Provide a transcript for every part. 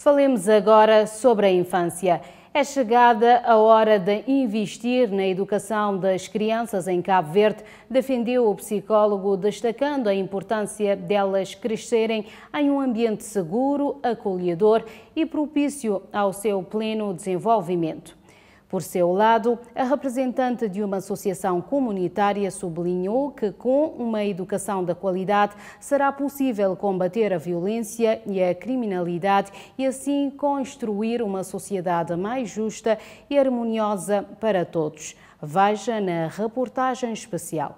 Falemos agora sobre a infância. É chegada a hora de investir na educação das crianças em Cabo Verde, defendeu o psicólogo, destacando a importância delas crescerem em um ambiente seguro, acolhedor e propício ao seu pleno desenvolvimento. Por seu lado, a representante de uma associação comunitária sublinhou que, com uma educação de qualidade, será possível combater a violência e a criminalidade e, assim, construir uma sociedade mais justa e harmoniosa para todos. Veja na reportagem especial.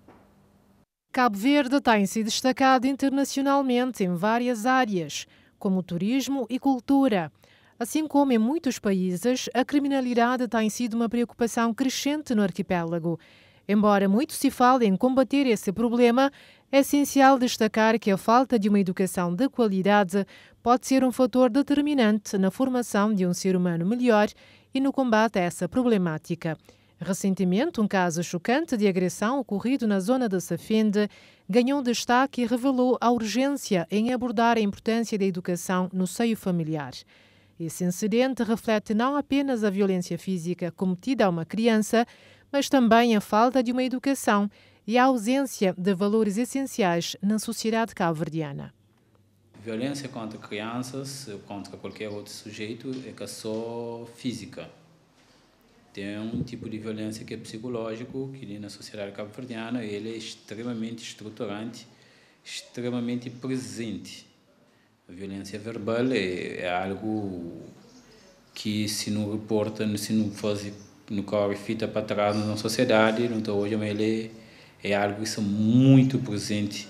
Cabo Verde tem se destacado internacionalmente em várias áreas, como turismo e cultura. Assim como em muitos países, a criminalidade tem sido uma preocupação crescente no arquipélago. Embora muito se fale em combater esse problema, é essencial destacar que a falta de uma educação de qualidade pode ser um fator determinante na formação de um ser humano melhor e no combate a essa problemática. Recentemente, um caso chocante de agressão ocorrido na zona de Safende ganhou destaque e revelou a urgência em abordar a importância da educação no seio familiar. Esse incidente reflete não apenas a violência física cometida a uma criança, mas também a falta de uma educação e a ausência de valores essenciais na sociedade cabo-verdiana. Violência contra crianças, contra qualquer outro sujeito, é só física. Tem um tipo de violência que é psicológico, que na sociedade cabo-verdiana ele é extremamente estruturante, extremamente presente. A violência verbal é algo que, se não reporta, se não faz, não corre fita para trás na sociedade, então hoje ele é algo que está muito presente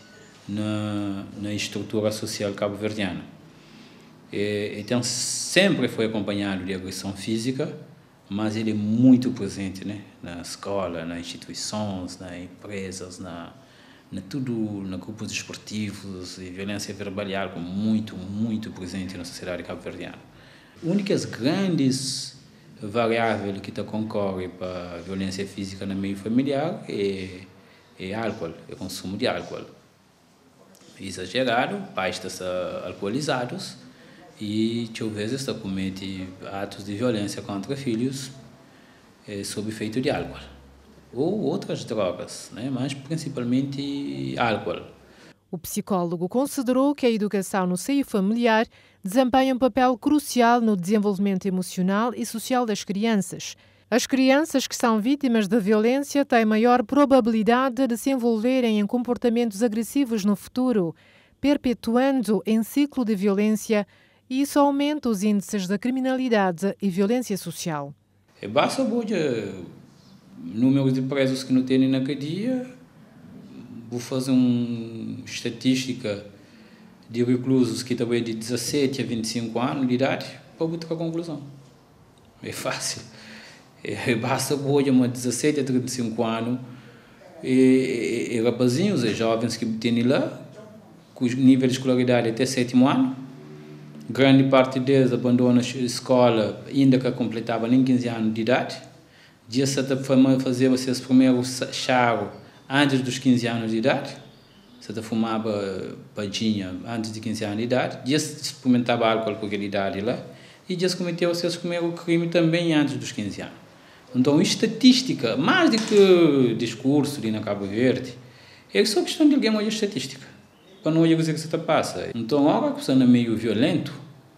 na estrutura social cabo-verdiana. Então sempre foi acompanhado de agressão física, mas ele é muito presente, né? Na escola, nas instituições, nas empresas, na grupos esportivos, e violência verbal é algo muito presente na sociedade cabo-verdiana. Únicas grandes variáveis que concorrem para a violência física no meio familiar é álcool, é o consumo de álcool. Exagerado, pais estão alcoolizados e, às vezes, cometem atos de violência contra filhos sob efeito de álcool. Ou outras drogas, né? Mas principalmente álcool. O psicólogo considerou que a educação no seio familiar desempenha um papel crucial no desenvolvimento emocional e social das crianças. As crianças que são vítimas da violência têm maior probabilidade de se envolverem em comportamentos agressivos no futuro, perpetuando em ciclo de violência, e isso aumenta os índices da criminalidade e violência social. Basta números de presos que não têm na cadeia, vou fazer uma estatística de reclusos que também de 17 a 25 anos de idade para botar a conclusão. É fácil. Basta hoje uma 17 a 35 anos e rapazinhos e jovens que têm lá, com nível de escolaridade até 7º ano, grande parte deles abandona a escola ainda que completava nem 15 anos de idade. Dia você fazer vocês primeiro charro antes dos 15 anos de idade, você fumava padinha antes de 15 anos de idade, dia você experimentava álcool com aquela idade lá, e dia você cometeu os seus primeiros crimes também antes dos 15 anos. Então, estatística, mais do que discurso de na Cabo Verde, é só questão de alguém olhar estatística, para não olhar o que você passa. Então, agora que você é meio violento,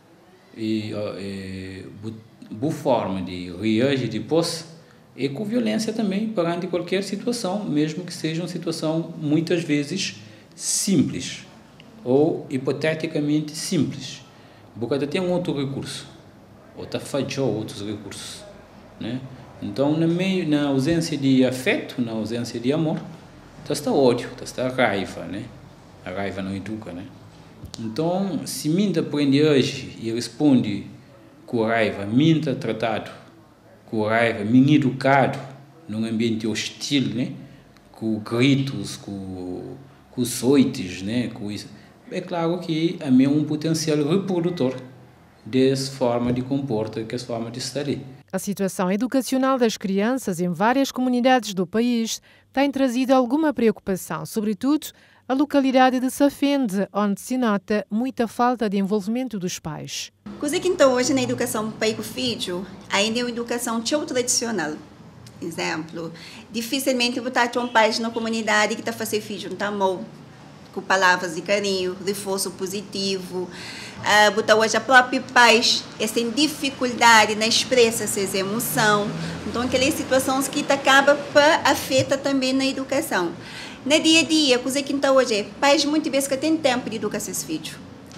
boa forma de reagir depois, e com violência também, perante qualquer situação, mesmo que seja uma situação muitas vezes simples ou hipoteticamente simples. Porque até tem um outro recurso, ou falhou outros recursos, né? Então, na ausência de afeto, na ausência de amor, está ódio, está raiva, né? A raiva não educa, né? Então, se minta aprende hoje e responde com raiva, minta tratado com raiva, me educado num ambiente hostil, né? Com gritos, com soites, né? Com isso. É claro que a mim é um potencial reprodutor dessa forma de comportar, dessa forma de estar aí. A situação educacional das crianças em várias comunidades do país tem trazido alguma preocupação, sobretudo a localidade de Safende, onde se nota muita falta de envolvimento dos pais. Coisa que então hoje na educação pai com filho, ainda é uma educação tão tradicional. Exemplo, dificilmente botar um pai na comunidade que está fazendo filho não tá mal, com palavras de carinho, reforço positivo. Botar hoje a própria pais tem dificuldade na expressar essas emoções. Então, aquelas situações que acaba para afetar também na educação. No dia a dia, coisa que então hoje pais muitas vezes que têm tempo de educar seus filhos.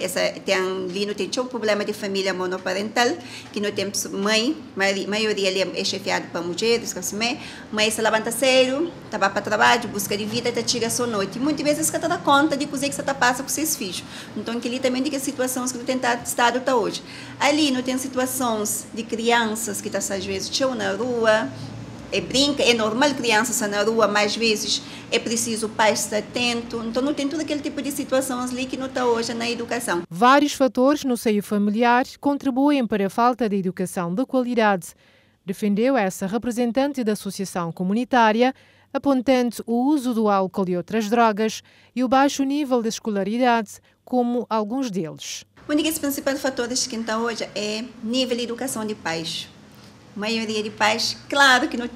Ali não tem um problema de família monoparental, que não tem mãe, a maioria ali é chefiada para mulheres, mas se levanta cedo, está para trabalho, busca de vida, está chega só noite. E muitas vezes você dá conta de coisa que você passa com seus filhos. Então, ali também tem situações que não tem estado até hoje. Ali não tem situações de crianças que estão às vezes na rua, brinca, é normal crianças na rua, mas às vezes é preciso o pai estar atento. Então não tem todo aquele tipo de situações ali que não está hoje na educação. Vários fatores no seio familiar contribuem para a falta de educação de qualidade. Defendeu essa representante da associação comunitária, apontando o uso do álcool e outras drogas e o baixo nível de escolaridade como alguns deles. Um dos principais fatores que está hoje é nível de educação de pais. A maioria de pais, claro que não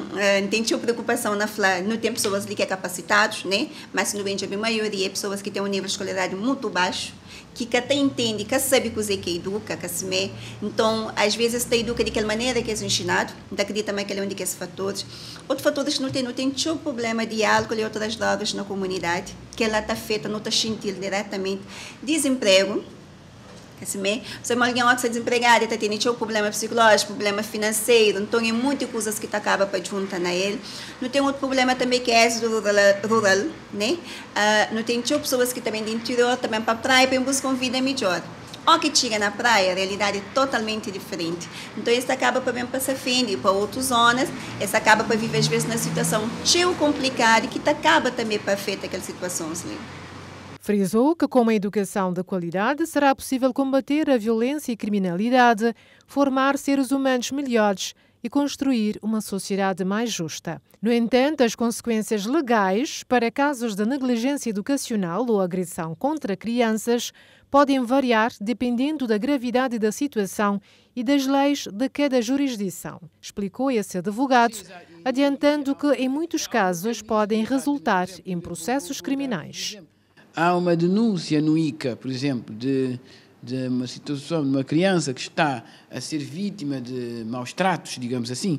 tem preocupação na falar, não tem pessoas ali que é capacitados, né? Mas não vem a maioria é pessoas que têm um nível de escolaridade muito baixo, que até entende, que sabe coisa que educa, que se me. Então, às vezes, te educa de aquela maneira que é ensinado, então acredito também que é um desses fatores. Outros fatores que não tem nenhum problema de álcool e outras drogas na comunidade, que ela está feita, não está sentindo diretamente desemprego. Se alguém que está desempregado, está tendo um problema psicológico, problema financeiro, então tem muitas coisas que acaba para juntar na ele. Não tem outro problema também que é rural, né? Não tem pessoas que também do interior também para a praia para buscar uma vida melhor. Ou que chega na praia, a realidade é totalmente diferente. Então, isso acaba para passar fim para outras zonas, isso acaba para viver às vezes na situação tão complicada que acaba também para afetar aquelas situações ali. Frisou que com uma educação de qualidade será possível combater a violência e criminalidade, formar seres humanos melhores e construir uma sociedade mais justa. No entanto, as consequências legais para casos de negligência educacional ou agressão contra crianças podem variar dependendo da gravidade da situação e das leis de cada jurisdição, explicou esse advogado, adiantando que em muitos casos podem resultar em processos criminais. Há uma denúncia no ICA, por exemplo, de uma situação de uma criança que está a ser vítima de maus tratos, digamos assim.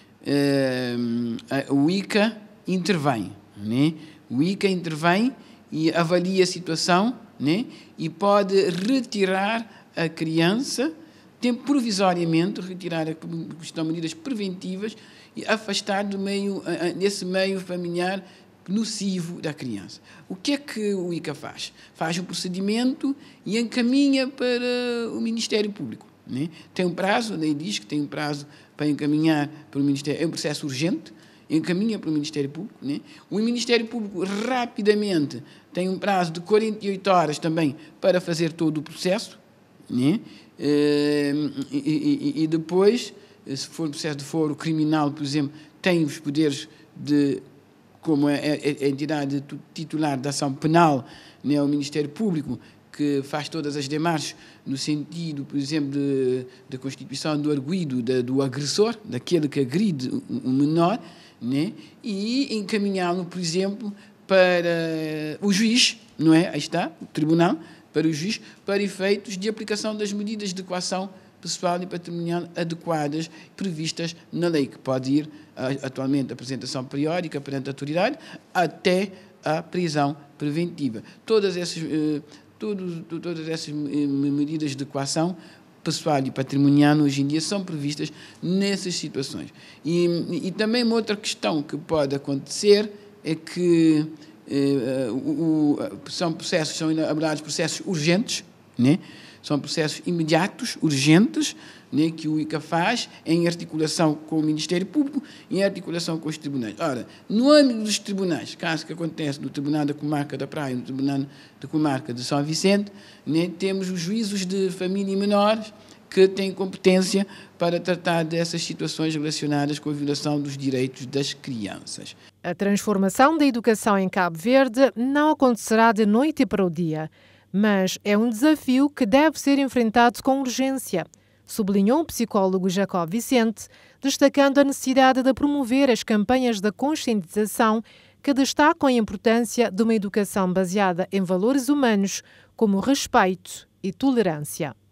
O ICA intervém, né? O ICA intervém e avalia a situação, né? E pode retirar a criança, provisoriamente, retirar medidas preventivas e afastar desse meio familiar nocivo da criança. O que é que o ICA faz? Faz um procedimento e encaminha para o Ministério Público, né? Tem um prazo, a lei diz que tem um prazo para encaminhar para o Ministério, é um processo urgente, encaminha para o Ministério Público, né? O Ministério Público rapidamente tem um prazo de 48 horas também para fazer todo o processo, né? E depois, se for processo de foro criminal, por exemplo, tem os poderes de, como é a entidade titular da ação penal, né, o Ministério Público, que faz todas as demarches no sentido, por exemplo, da constituição do arguido do agressor, daquele que agride o menor, né, e encaminhá-lo, por exemplo, para o juiz, não é? Aí está, o tribunal, para o juiz, para efeitos de aplicação das medidas de coação pessoal e patrimonial adequadas previstas na lei, que pode ir atualmente a apresentação periódica perante a autoridade até a prisão preventiva. Todas essas medidas de coação pessoal e patrimonial hoje em dia são previstas nessas situações. E também uma outra questão que pode acontecer é que são elaborados processos urgentes, né? São processos imediatos, urgentes, né, que o ICA faz em articulação com o Ministério Público e em articulação com os tribunais. Ora, no âmbito dos tribunais, caso que acontece no Tribunal da Comarca da Praia e no Tribunal da Comarca de São Vicente, né, temos os juízos de família e menores que têm competência para tratar dessas situações relacionadas com a violação dos direitos das crianças. A transformação da educação em Cabo Verde não acontecerá de noite para o dia, mas é um desafio que deve ser enfrentado com urgência, sublinhou o psicólogo Jacob Vicente, destacando a necessidade de promover as campanhas de conscientização que destacam a importância de uma educação baseada em valores humanos como respeito e tolerância.